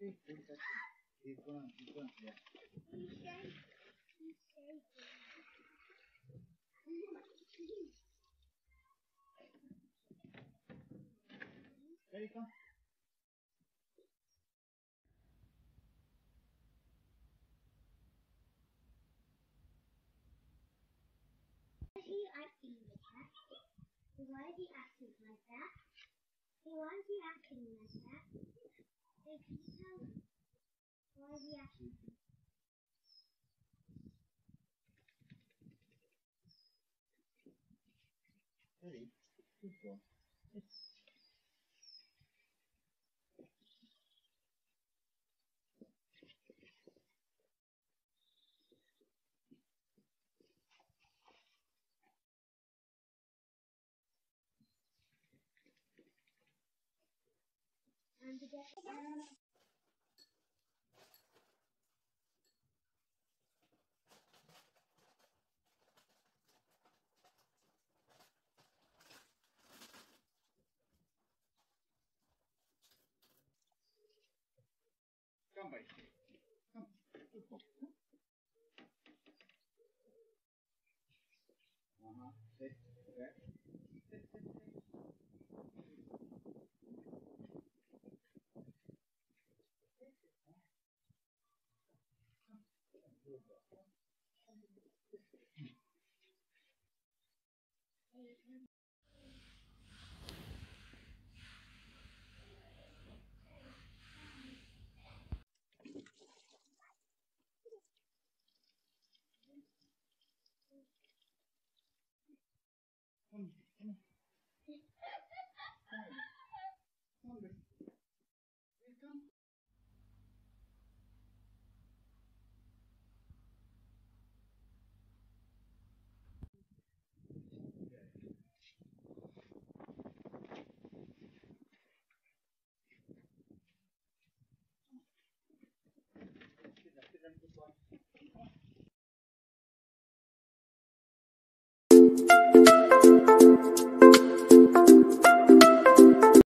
See, he's going, yeah. Ready, come. Why is he acting like that? Why is he acting like that? Why is he acting like that? Hey, can you tell me? Why is he acting like that? Ready? Good boy. And to get again. Come, buddy. Come. Good boy. Uh-huh. Sit. Okay. Sit.